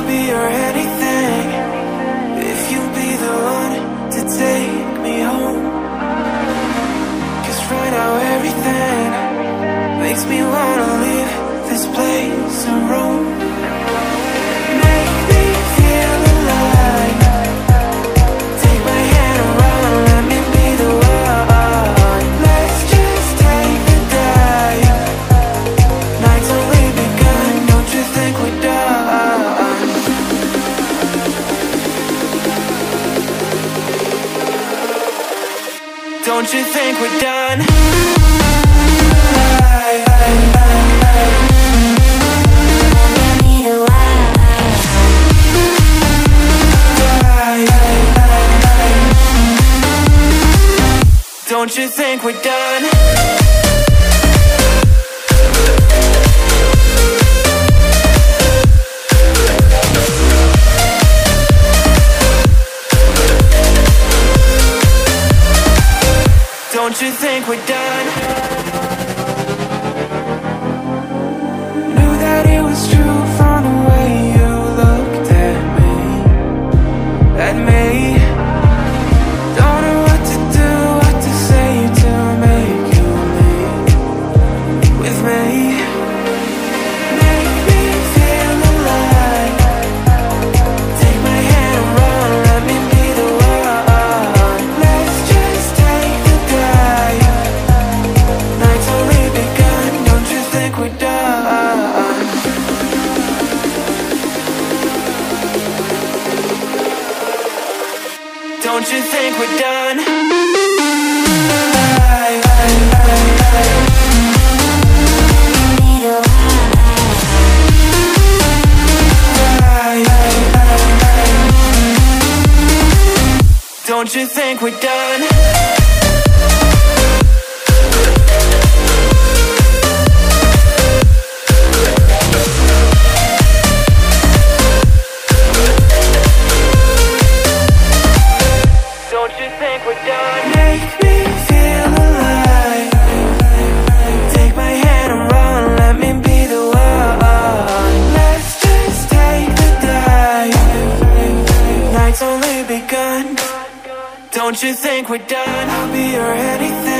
be your anything. If you'll be the one to take me home. 'Cause right now everything makes me wanna leave this place and roam. Make me feel alive. Take my hand around, let me be the one. Let's just take the dive. Night's only begun, don't you think we're done? Don't you think we're done? Don't you think we're done? Don't you think we're done? Knew that it was true from the way you looked at me. At me. Don't know what to do, what to say to make you leave with me. Make me feel alive. Take my hand and run, let me be the one. Let's just take the dive. Night's only begun, don't you think we're done? Don't you think we're done? Don't you think we're done? Don't you think we're done? Make me feel alive. Take my hand and run, let me be the one. Let's just take the dive. Night's only begun. Don't you think we're done? I'll be your anything.